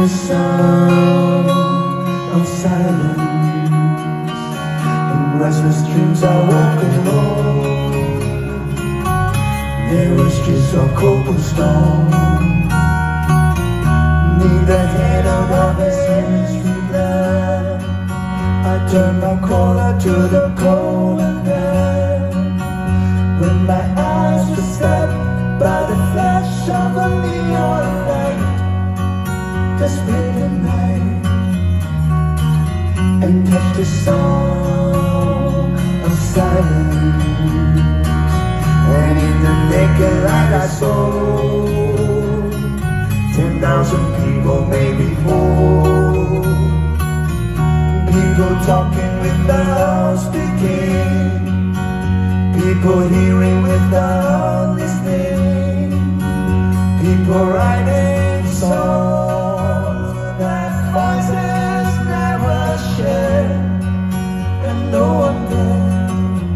the sound of silence. In restless dreams I walk alone, narrow streets of cobblestone. Neath the head of this street lamp, I turn my collar to the cold and damp. When my eyes were stabbed by the flash of a neon light, to split the night and touch the song of silence. And in the naked light I saw 10,000 people, maybe more. People talking without speaking, people hearing without listening, people writing songs that voices never share, and no one there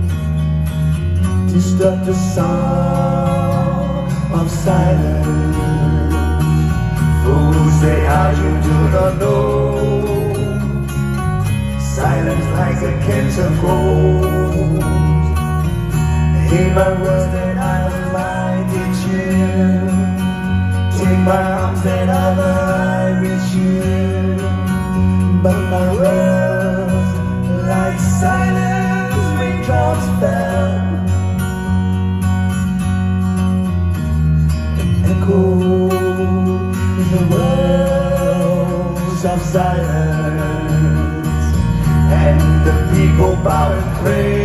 to stop the sound of silence. Fools say how you do not know, silence like a cancer grows. Hear my words that I might teach you, take my arms that I might reach you. But my words, like silence, raindrops fell and echoed in the wells of silence. And the people bow and pray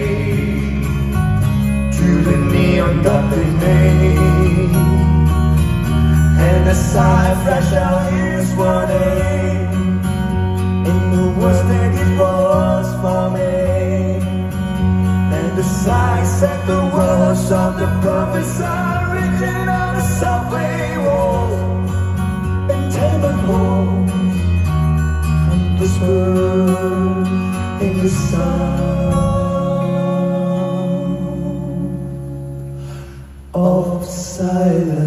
to the neon god they made, and a sigh flashed out his warning in the words that it was for me. And the sigh said the words of the prophets are written on the subway walls and tenement halls, and whispered in the sound of silence.